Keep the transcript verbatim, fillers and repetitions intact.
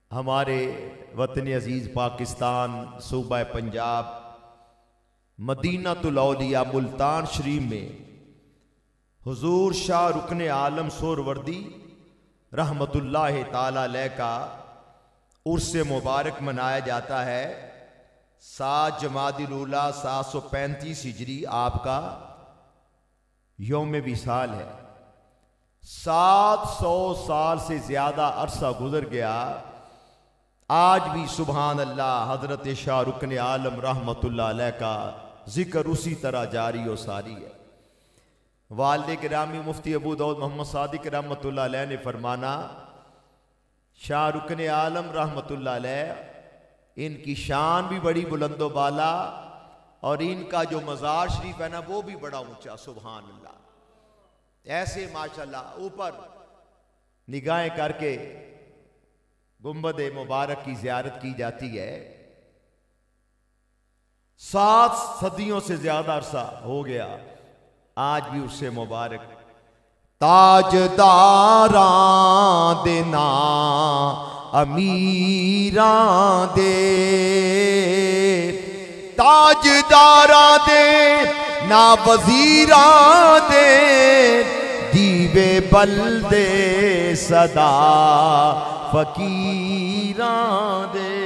हमारे वतन अजीज़ पाकिस्तान सूबा पंजाब मदीनातुल औलिया मुल्तान शरीफ में हुजूर शाह रुकन आलम सोहरवर्दी रहमतुल्लाह ताला अलैह का उर्स मुबारक मनाया जाता है। सात जमादिल उला सात सौ पैंतीस हिजरी आपका यौम विसाल है। सात सौ साल से ज्यादा अरसा गुजर गया, आज भी सुभान अल्लाह हजरत शाह रुकन आलम रहमतुल्लाह अलैह का जिक्र उसी तरह जारी और सारी है। वालिद गिरामी मुफ्ती अबू दाऊद मोहम्मद सादिक रहमतुल्लाह अलैह ने फरमाना, शाह रुकन आलम रहमतुल्लाह अलैह इनकी शान भी बड़ी बुलंदो बाला और इनका जो मज़ार शरीफ है ना वो भी बड़ा ऊंचा। सुभान अल्लाह। ऐसे माशाल्लाह ऊपर निगाहें करके गुंबद मुबारक की ज़ियारत की जाती है। सात सदियों से ज्यादा अरसा हो गया, आज भी उससे मुबारक ताजदारां देना अमीरां दे, ताजदारां दे ना वजीरां दे, दीवे बल दे सदा फकीरां दे।